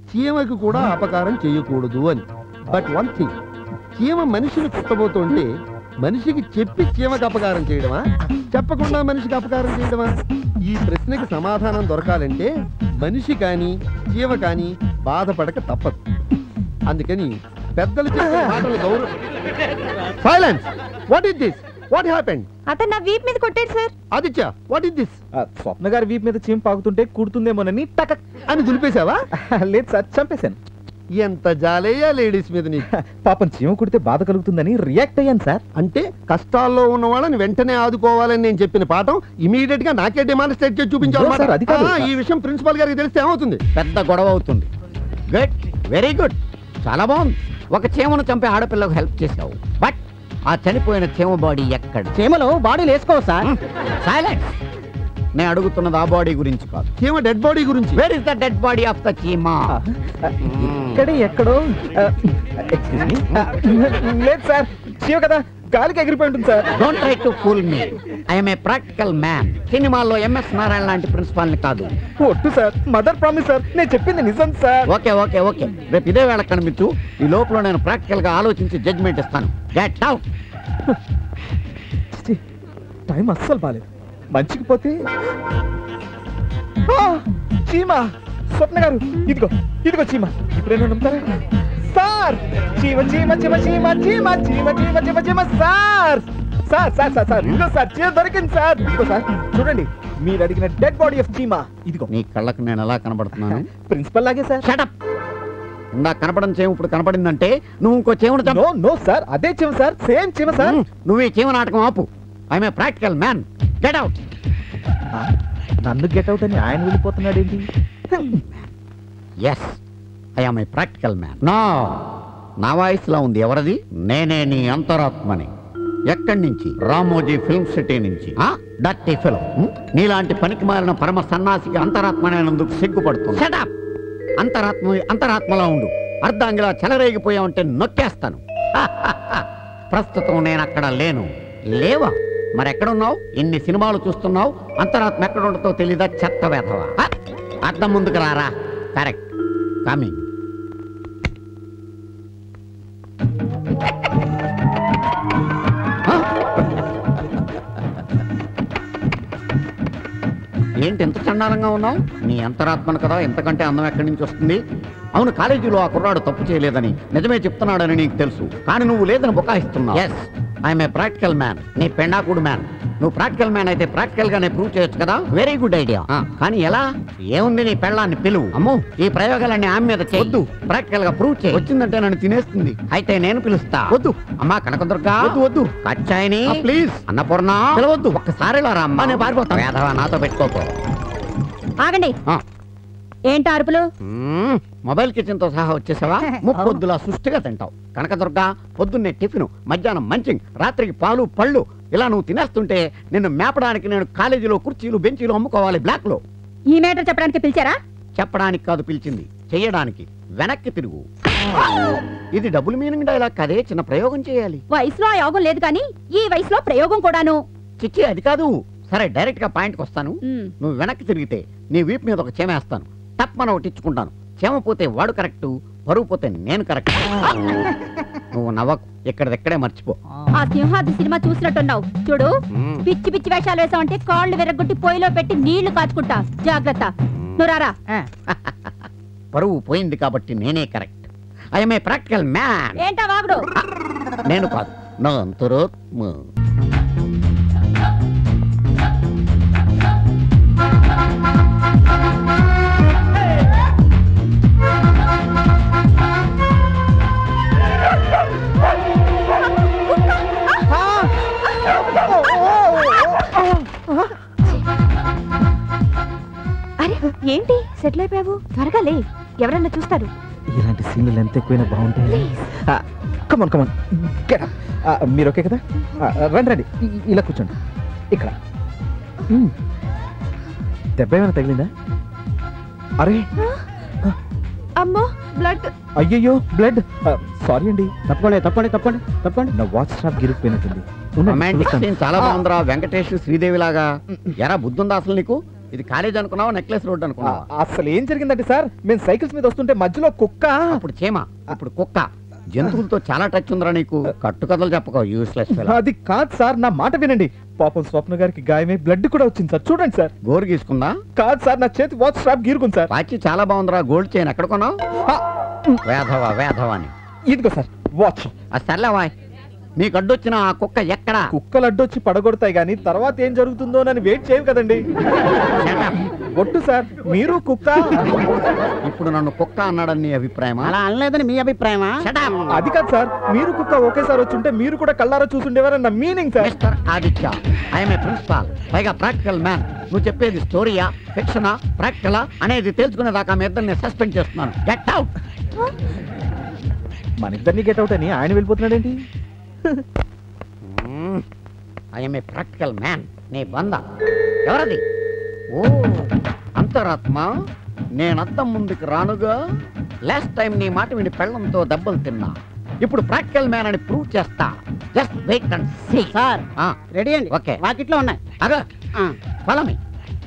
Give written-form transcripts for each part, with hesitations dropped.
చీమకి కూడా అపకారం చేయకూడదు అని. బట్ వన్ థింగ్, చీమ మనిషిని కుట్టబోతుంటే మనిషికి చెప్పి చీమకి అపకారం చేయడమా, చెప్పకుండా మనిషికి అపకారం చేయడమా? ఈ ప్రశ్నకి సమాధానం దొరకాలంటే మనిషి కానీ చీమ కానీ బాధపడక తప్పదు. అందుకని పెద్దలు చెప్పిన మాటలు గౌరవం. Silence. What is this? What happened? అతను నా వీప్ మీద కొట్టాడు sir. Aditya, what is this? Swapna గారి వీప్ మీద చీమ పాకుతుంటే కుడుతుందేమోనని టక్ అని దులిపేశావా? లేదు సార్, చంపేశాను. ఎంత జాలేయా లేడీస్ మీద నీకు. పాపం చీమ కుడితే బాధ కలుగుతుందని రియాక్ట్ అయ్యాను సార్. అంటే కష్టాల్లో ఉన్న వాళ్ళని వెంటనే ఆదుకోవాలని నేను చెప్పిన పాఠం ఇమీడియట్ గా నాకే డెమాన్స్ట్రేట్ చేసి చూపించాలి. ఈ విషయం ప్రిన్సిపల్ గారికి తెలిస్తే ఏమవుతుంది? పెద్ద గొడవ అవుతుంది. గుడ్, వెరీ గుడ్, చాలా బాగుంది. ఒక చీమను చంపే ఆడపిల్లకు హెల్ప్ చేసావు. బట్ ఆ చనిపోయిన చీమ బాడీ ఎక్కడ? చీమలో బాడీలు వేసుకోవు సార్. సైలెన్స్. నేను అడుగుతున్నది ఆ బాడీ గురించి కాదు, చీమ డెడ్ బాడీ గురించి. Where is the dead body of the చీమ? ఇక్కడే ఎక్కడో. లేదు సార్, చీమ కదా గాలికి ఎగిరిపోయి ఉంటుంది sir. Don't try to fool me. I'm a practical man. సినిమాల్లో ఎంఎస్ నారాయణ లాంటి ప్రిన్సిపాల్ ని కాదు. ఒట్టు సార్, మదర్ ప్రామిస్ సార్, నేను చెప్పింది నిజం సార్. ఓకే ఓకే ఓకే, రేపు ఇదే వేళ కనిపించు. ఈ లోపల నేను ప్రాక్టికల్ గా ఆలోచించి జడ్జ్మెంట్ ఇస్తాను. Get out. టైం అస్సలు బాలేదు. మంచికి పోతే చీమ. స్వప్న గారు, ఇదిగో ఇదిగో చీమ. ఇప్పుడేనా నమ్ముతారా సార్? చీమ చీమ చీమ చీమ చీమ చీమ చీమ చీమ చీమ sir. Sir sir sir sir ఇదిగో సార్, చీమ దొరికింది సార్. ఇదిగో సార్, చూడండి, మీరు అడిగిన డెడ్ బాడీ ఆఫ్ చీమ ఇదిగో. నీ కళ్ళకు నేను ఎలా కనబడుతున్నాను? ప్రిన్సిపల్ లాగే సార్. షటప్. ఇందా కనపడని చీమ ఇప్పుడు కనపడిందంటే నువ్వు ఇంకో చీమను నో నో సార్, అదే చీమ సార్, సేమ్ చీమ సార్. నువ్వు ఈ చీమ నాటకం ఆపు. I'm a practical man. Get out. నన్ను గెట్ అవుట్ అని ఆయన వెళ్ళిపోతున్నాడు ఏంటి? Yes, I'm a practical man. నా వాయిస్లో ఉంది. ఎవరది? నేనే నీ అంతరాత్మని. ఎక్కడి నుంచి? రామోజీ ఫిల్మ్ సిటీ నుంచి. Dirty film. నీలాంటి పనికి మారిన పరమ సన్నాసికి అంతరాత్మనేందుకు సిగ్గుపడుతుంది. షటప్. అంతరాత్మలో ఉండు. అర్ధాంగిలా చెలరేగిపోయావంటే నొక్కేస్తాను. ప్రస్తుతం నేను అక్కడ లేను. లేవా? మరెక్కడున్నావు? ఇన్ని సినిమాలు చూస్తున్నావు, అంతరాత్మ ఎక్కడ ఉండతో తెలీదా? చెత్త వేధవా. అర్థం ముందుకు రారా. Correct, coming. ఏంటి ఎంత చండాలంగా ఉన్నావు? నీ అంతరాత్మను కదా, ఎంతకంటే అందం ఎక్కడి నుంచి వస్తుంది? అవును, కాలేజీలో ఆ కుర్రాడు తప్పు చేయలేదని నిజమే చెప్తున్నాడని నీకు తెలుసు, కానీ నువ్వు లేదని బుకాయిస్తున్నావు. Yes, I'm a practical man. నీ పెండాకుడు మ్యాన్. నువ్వు ప్రాక్టికల్ మ్యాన్ అయితే ప్రాక్టికల్ గానే ప్రూవ్ చేయొచ్చు కదా. Very good idea. కానీ ఎలా? ఏముంది, నీ పెళ్ళాన్ని పిలువు. అమ్మో, ఈ ప్రయోగాలన్నీ ఆమె మీద చేయొద్దు. ప్రాక్టికల్ గా ప్రూవ్ చేయి. వచ్చిందంటే నన్ను తినేస్తుంది. అయితే నేను పిలుస్తా. వద్దు అమ్మా కనకదుర్గా. వద్దు వద్దు. కచ్చాయిని ప్లీజ్. అన్నపూర్ణ పిలవద్దు. ఒక్కసారి రా అమ్మా, నేను పారిపోతాను. వేధవా, నాతో పెట్టుకోకు. ఆగండి. ఏంటి అరుపులు? మొబైల్ కిచెన్ తో సహా వచ్చేసావా? ముప్పొద్దులా సుష్టిగా తింటావు. కనకదుర్గా, పొద్దున్నే టిఫిన్, మధ్యాహ్నం మంచింగ్, రాత్రికి పాలు పళ్ళు. ఇలా నువ్వు తినేస్తుంటే నిన్ను మేపడానికి నేను కాలేజీలో కుర్చీలు బెంచీలు అమ్ముకోవాలి బ్లాక్ లో. ఈ మేటర్ చెప్పడానికి పిలిచారా? చెప్పడానికి కాదు పిలిచింది, చెయ్యడానికి. వెనక్కి తిరుగు. ఇది డబుల్ మీనింగ్ డైలాగ్ కదే, చిన్న ప్రయోగం చేయాలి. వయసులో ఆ యోగం లేదు కానీ ఈ వయసులో ప్రయోగం కూడాను. చిచ్చి, అది కాదు. సరే, డైరెక్ట్ గా పాయింట్కి వస్తాను. నువ్వు వెనక్కి తిరిగితే నీ వీపు మీద ఒక చేమేస్తాను. తప్పన ఒకటి ఇచ్చుకుంటాను. చేమ పోతే వాడు కరెక్ట్, పరువు పోతే నేను కరెక్ట్. నువ్వు నవ్వకు, ఇక్కడెక్కడే మర్చిపో. ఆ సింహాద్రి సినిమా చూసినట్టున్నావు. చూడు, పిచ్చి పిచ్చి వేషాలు వేసావంటే కాళ్ళు విరగొట్టి పొయ్యిలో పెట్టి నీళ్లు కాచుకుంటా. జాగ్రత్త. నువ్వు రారా. పరువు పోయింది కాబట్టి నేనే correct. I'm a practical man. ఏంటా వాగుడు? నేను కాదు, నా అంతరాత్మ. అరే ఏంటి సెటిల్ అయిపోయావు? త్వరగా లే, ఎవరన్నా చూస్తారు. ఇలాంటి సీన్లు ఎంత ఎక్కువైనా బాగుంటాయి. కమాన్ కమాన్, మీరు ఓకే కదా? రండి రండి, ఇలా కూర్చోండి. ఇక్కడ దెబ్బ ఏమైనా తగిలిందా? అరే అమ్మో, బ్లడ్. అయ్యయ్యో, బ్లడ్. సారీ అండి. తప్పండి తప్పండి తప్పండి తప్పండి. నా వాచ్ స్టాప్ గిరిగిపోయినట్టుంది. చాలా బాగుందిరా, వెంకటేష్ శ్రీదేవి లాగా. ఎరా బుద్ధుందా అసలు నీకు? ఇది కాలేజ్ అనుకున్నావా నెక్లెస్ రోడ్ అనుకున్నావా? అసలు ఏం జరిగిందంటే సార్, మేము సైకిల్స్ మీద వస్తుంటే మధ్యలో కుక్క. అప్పుడు చీమ, ఇప్పుడు కుక్క. జంతువులతో చాలా టచ్ ఉందిరా నీకు. కట్టు కథలు చెప్పకో, యూస్లెస్ ఫెలో. అది కాదు సార్, నా మాట వినండి. పాపం స్వప్న గారికి గాయమై బ్లడ్ కూడా వచ్చింది సార్. చూడండి సార్. గోరు గీసుకుందా? కాదు సార్, నా చేతి వాచ్ స్ట్రాప్ గీరుకుంది సార్. వాచి చాలా బాగుందిరా. గోల్డ్ చైన్ ఎక్కడ కొన్నావు? వేధవా వేధవా అని. ఇదిగో సార్ వాచ్. సర్లేవా, నీకు అడ్డొచ్చిన ఆ కుక్క ఎక్కడా? కుక్కలు అడ్డొచ్చి పడగొడతాయి గానీ తర్వాత ఏం జరుగుతుందో అని వెయిట్ చేయవు కదండి. ఒట్టు సార్, మీరు కుక్క. ఇప్పుడు నన్ను కుక్క అన్నాడని నీ అభిప్రాయమా? అలా అనలేదని మీ అభిప్రాయమా? అది కాదు సార్, మీరు కుక్క ఒకేసారి వచ్చుంటే మీరు కూడా కళ్ళారా చూసుండేవారని నా meaning sir. Mister Aditya, I'm a principal, పైగా ప్రాక్టికల్ మ్యాన్. నువ్వు చెప్పేది స్టోరీయా, ఫిక్షనా, ప్రాక్టికలా అనేది తెలుసుకునేదాకా మీ ఇద్దరిని సస్పెండ్ చేస్తున్నాను. Get out. మన ఇద్దరిని గెట్ అవుట్ అని ఆయన వెళ్ళిపోతున్నాడేంటి? I'm a practical man. నీ బంద ఎవరది? ఓ అంతరాత్మ, నేనద్దం ముందుకు రానుగా. లాస్ట్ టైం నీ మాట విని పెళ్ళంతో దెబ్బలు తిన్నా. ఇప్పుడు ప్రాక్టికల్ మ్యాన్ అని ప్రూవ్ చేస్తా. Just wait and see. Sir ready అండి. ఓకే, వాకిట్లో ఉన్నాయి. అగా ఫాలో మీ.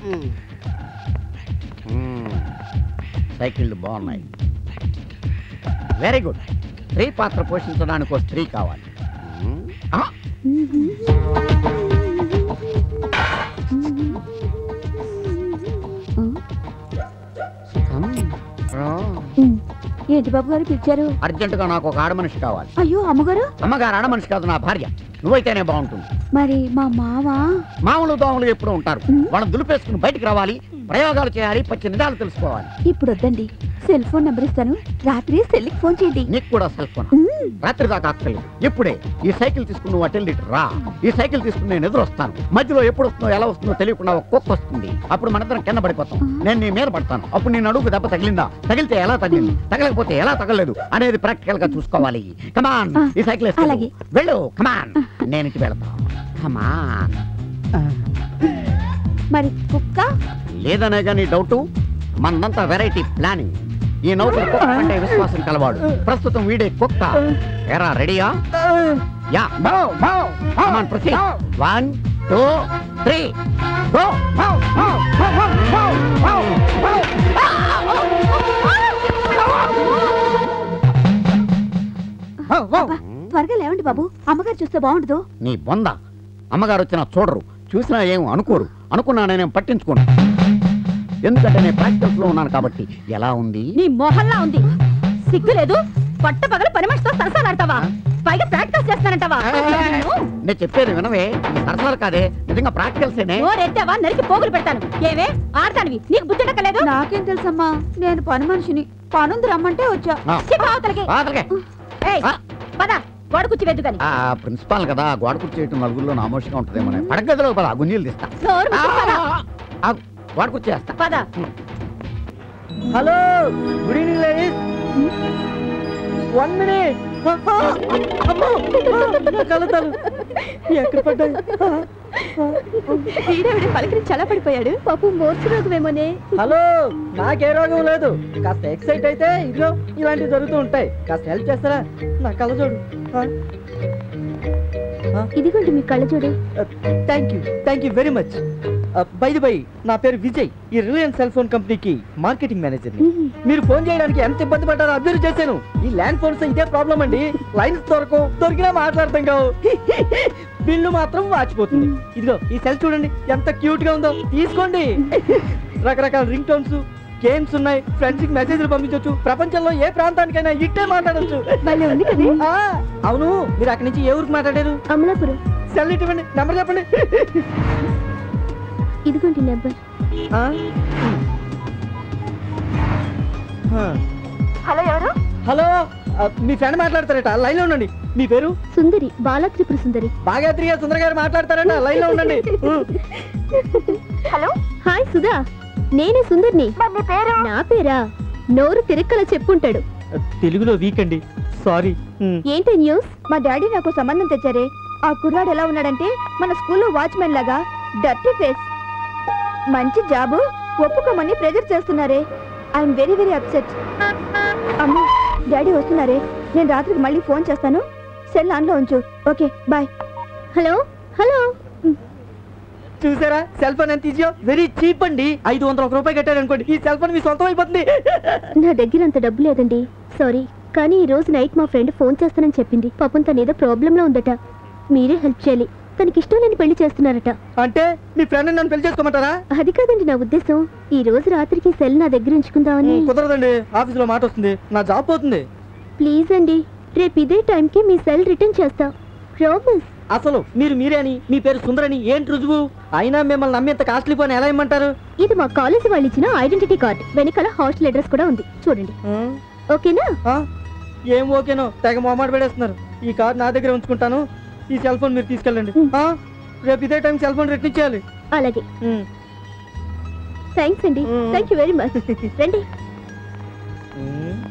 సైకిళ్ళు బాగున్నాయి. Very good. స్త్రీ పాత్ర పోషించడానికి ఒక స్త్రీ కావాలి. ఏంటి బాబు గారు పిలిచారు? అర్జెంట్ గా నాకు ఒక ఆడ మనిషి కావాలి. అయ్యో అమ్మగారు. అమ్మగారు ఆడ మనిషి కాదు, నా భార్య. నువ్వైతేనే బాగుంటుంది. మరి మా మామ? మామూలు దోమలు ఎప్పుడూ ఉంటారు. వాళ్ళని దులిపేసుకుని బయటికి రావాలి, ప్రయోగాలు చేయాలి, పచ్చి నిజాలు తెలుసుకోవాలి. ఇప్పుడు వద్దండి, సెల్ ఫోన్ నెంబర్ ఇస్తాను, రాత్రి సెల్కి ఫోన్ చేయండి. నీకు కూడా సెల్ ఫోన్? రాత్రి దాకా అక్కర్లేదు. ఇప్పుడే ఈ సైకిల్ తీసుకుని నువ్వు అటెండి రా. ఈ సైకిల్ తీసుకుని నేను ఎదురు వస్తాను. మధ్యలో ఎప్పుడు వస్తుందో ఎలా వస్తుందో తెలియకుండా ఒక కుక్క వస్తుంది. అప్పుడు మనందరం కింద పడిపోతాం. నేను నీ మీద పడతాను. అప్పుడు నేను అడుగు దెబ్బ తగిలిందా, తగిలితే ఎలా తగిలింది, తగలకపోతే ఎలా తగలేదు అనేది ప్రాక్టికల్ గా చూసుకోవాలి. కమాన్, ఈ సైకిల్ అలాగే. వెళ్ళు. కమాన్, నేను ఇంటికి వెళ్తాను. కమాన్. మరి కుక్క? లేదనే కానీ డౌట్. మనంతా వెరైటీ ప్లానింగ్. ఈ నౌకరు కుక్క అంటే విశ్వాసం కలవాడు. ప్రస్తుతం వీడే కుక్క. ఎరా రెడీయా? యా. Come on proceed. 1 2 3 గో. త్వరగా లేవండి బాబు, అమ్మగారు చూస్తే బాగుండదు. నీ బొంద. అమ్మగారు వచ్చినా చూడరు, చూసినా ఏం అనుకోరు. అనుకున్నా నేనేం పట్టించుకోను, ఎందుకంటే నేను ప్రాక్టికల్స్ లో ఉన్నాను కాబట్టి. ఎలా ఉంది? నీ మొహల్లా ఉంది. సిగ్గు లేదు? పట్ట పగల పని మనిషితో సరసాలాడతావా? పైగా ప్రాక్టీస్ చేస్తానంటావా? నేను చెప్పేది వినవే, సరసాలు కాదే, నిజంగా ప్రాక్టికల్సేనే. నోరెత్తావా నరికి పోగులు పెడతాను. ఏవే ఆడతానివి, నీకు బుద్ధి ఎక్కలేదు? నాకేం తెలుసమ్మా, నేను పని మనిషిని. పనుంది రమ్మంటే వచ్చా. పద, గోడ కుర్చీ వెద్దు కానీ. ప్రిన్సిపాల్ కదా, గోడ కుర్చీ చేయటం నలుగురిలో నామోషంగా ఉంటుందేమో. పడగదిలో పద, గుంజీలు తీస్తా. గోడ కుర్చీ వేస్తా. పద. Hello, good evening ladies. 1 minute. ఎక్కడ పడ్డాయి? పలికిరి చల్ల పడిపోయాడు పాపం. మోర్చు రోగమేమోనే. హలో, నాకే రోగం లేదు. కాస్త ఎక్సైట్ అయితే ఇదిగో ఇలాంటివి జరుగుతూ ఉంటాయి. కాస్త హెల్ప్ చేస్తారా? నా కళ్ళజోడు. ఇదిగోండి మీ కళ్ళజోడు. Thank you very much. Bye నా పేరు విజయ్. ఈ రిలయన్స్ సెల్ ఫోన్ కంపెనీకి మార్కెటింగ్ మేనేజర్. మీరు ఫోన్ చేయడానికి ఎంత ఇబ్బంది పడ్డారో అబ్జర్వ్ చేశాను. ఈ ల్యాండ్ ఫోన్స్ ఇదే ప్రాబ్లం అండి. లైన్స్ దొరికినా మాట్లాడతాం కావు. బిల్లు మాత్రం వాచిపోతుంది. ఇదిగో ఈ సెల్ చూడండి ఎంత క్యూట్ గా ఉందో. తీసుకోండి. రకరకాల రింగ్ టోన్స్, గేమ్స్ ఉన్నాయి. ఫ్రెండ్స్ కి మెసేజ్లు పంపించవచ్చు. ప్రపంచంలో ఏ ప్రాంతానికైనా ఇట్టే మాట్లాడచ్చు. అవును, మీరు అక్కడి నుంచి ఏ ఊరికి మాట్లాడారు? అమలాపురం. సెల్ ఇవ్వండి, నెంబర్ చెప్పండి. ఇదిగోండి నెంబర్. హలో, ఎవరు? హలో, మీ ఫ్రెండ్ మాట్లాడతారట, లైన్ లో ఉండండి. మీ పేరు? సుందరి, బాలత్రిపుర సుందరి. భాగాత్రి గారు, సుందర గారు మాట్లాడతారట, లైన్ లో ఉండండి. హలో, హాయ్ సుధా, నేనే సుందర్ని. నా పేరా? నోరు తిరక్కల చెప్పుంటాడు. తెలుగులో వీక్ అండి, సారీ. ఏంటి న్యూస్? మా డాడీ నాకు సంబంధం తెచ్చారే. ఆ కుర్రాడు ఎలా ఉన్నాడంటే మన స్కూల్లో వాచ్మెన్ లాగా డర్టీ ఫేస్. మంచి జాబు, ఒప్పుకోమని ప్రెజర్ చేస్తున్నారే. I'm very very upset. అమ్మ, డాడీ వస్తున్నారే. నేను రాత్రికి మళ్ళీ ఫోన్ చేస్తాను. సెల్ ఆన్లో ఉంచు. Okay, bye. Hello hello. చూసారా సెల్ ఫోన్ ఎంత ఈజీయో, వెరీ చీప్ అండి. 500 రూపాయలు కట్టారు అనుకోండి, ఈ సెల్ ఫోన్ మీ సొంతం అయిపోతుంది. నా దగ్గర అంత డబ్బు లేదండి, సారీ. కానీ ఈ రోజు నైట్ మా ఫ్రెండ్ ఫోన్ చేస్తానని చెప్పింది. పాపం తను ఏదో ప్రాబ్లంలో ఉందట, మీరే హెల్ప్ చేయాలి. తనకి ఇష్టం లేని పెళ్లి చేస్తున్నారట. అంటే మీ ఫ్రెండ్ నన్ను పెళ్లి చేసుకోమంటారా? అది కాదండి నా ఉద్దేశం, ఈ రోజు రాత్రికి సెల్ నా దగ్గర ఉంచుకుందామని. కుదరదండి, ఆఫీసులో మాట వస్తుంది, నా జాబ్ పోతుంది. ప్లీజ్ అండి, రేపు ఇదే టైంకి మీ సెల్ రిటర్న్ చేస్తా, ప్రామిస్. అసలు మీరే అని, మీ పేరు సుందరని ఏంటి రుజువు? అయినా మిమ్మల్ని నమ్మేంత కాస్ట్లీ ఫోన్ ఎలా ఇమ్మంటారు? ఇది మా కాలేజీ వాళ్ళు ఇచ్చిన ఐడెంటిటీ కార్డ్, వెనకాల హాస్టల్ అడ్రస్ కూడా ఉంది, చూడండి. ఓకేనా? ఏం ఓకేనో, తెగ మొహమాట పెడేస్తున్నారు. ఈ కార్డ్ నా దగ్గర ఉంచుకుంటాను, ఈ సెల్ ఫోన్ మీరు తీసుకెళ్ళండి. రేపు ఇదే టైం సెల్ ఫోన్ రిటర్న్ చేయాలి. అలాగే, థ్యాంక్స్ అండి, థ్యాంక్ యూ వెరీ మచ్. రండి.